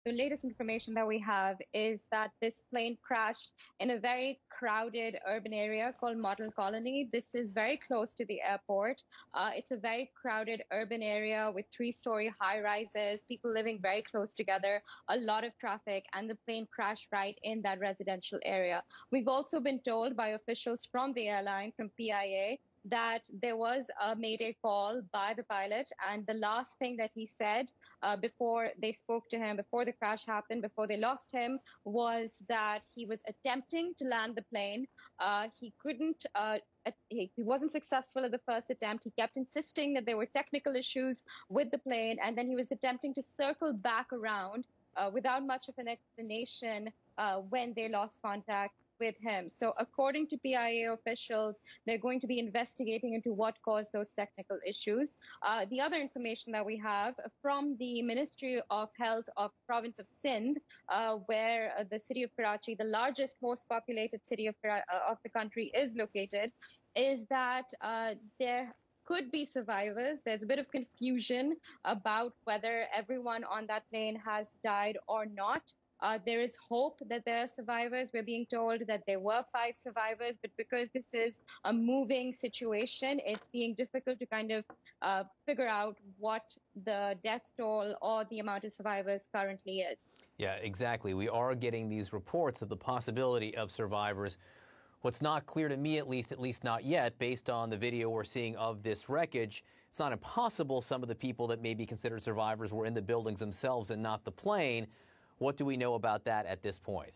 The latest information that we have is that this plane crashed in a very crowded urban area called Model Colony. This is very close to the airport. It's a very crowded urban area with three-story high-rises, people living very close together, a lot of traffic, and the plane crashed right in that residential area. We've also been told by officials from the airline, from PIA, that there was a mayday call by the pilot, and the last thing that he said before they spoke to him, before the crash happened, before they lost him, was that he was attempting to land the plane. He couldn't. He wasn't successful at the first attempt. He kept insisting that there were technical issues with the plane, and then he was attempting to circle back around without much of an explanation when they lost contact with him. So according to PIA officials, they're going to be investigating into what caused those technical issues. The other information that we have from the Ministry of Health of province of Sindh, where the city of Karachi, the largest, most populated city of the country, is located, is that there could be survivors. There's a bit of confusion about whether everyone on that plane has died or not. There is hope that there are survivors. We're being told that there were 5 survivors, but because this is a moving situation, it's being difficult to kind of figure out what the death toll or the amount of survivors currently is. Yeah, exactly. We are getting these reports of the possibility of survivors. What's not clear to me, at least not yet, based on the video we're seeing of this wreckage, it's not impossible some of the people that may be considered survivors were in the buildings themselves and not the plane. What do we know about that at this point?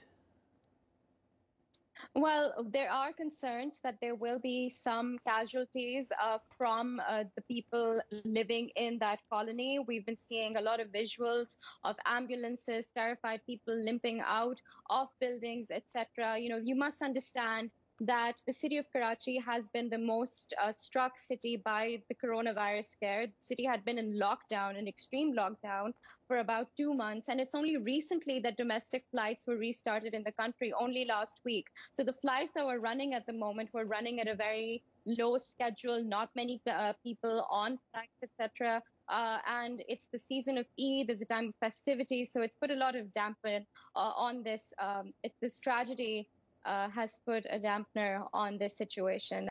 Well, there are concerns that there will be some casualties from the people living in that colony. We've been seeing a lot of visuals of ambulances, terrified people limping out of buildings, etc. You know, you must understand that the city of Karachi has been the most struck city by the coronavirus scare. The city had been in lockdown, an extreme lockdown, for about 2 months. And it's only recently that domestic flights were restarted in the country, only last week. So the flights that were running at the moment were running at a very low schedule, not many people on flights, etc. And it's the season of Eid, it's a time of festivity, so it's put a lot of dampen on this. This tragedy has put a dampener on this situation.